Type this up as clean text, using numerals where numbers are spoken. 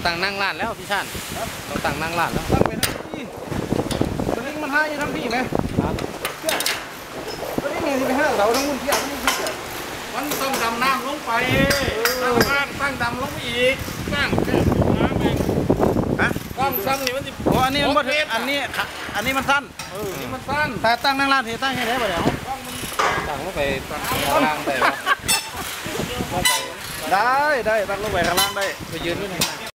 ตั้งนั่งร้านแล้วพี่ชาญเราตั้งนั่งร้านแล้วตั้งไปทั้งที่ตอนนี้มันห้าอยู่ทั้งที่ไหมตอนนี้ไงที่ไปห้าเราทั้งมุ่นเที่ยวทั้งมุ่นเที่ยวมันต้องดำน้ำลงไปตั้งดำลงไปอีกตั้งน้ำเองฮะตั้งสั้นนี่มันจะโอ้อันนี้มันบ่ถึงอันนี้มันสั้นนี่มันสั้นแต่ตั้งนั่งร้านที่ตั้งให้ได้ป่ะเดี๋ยวตั้งลงไปข้างล่างได้ได้ตั้งลงไปข้างล่างได้ไปยืนด้วยนะ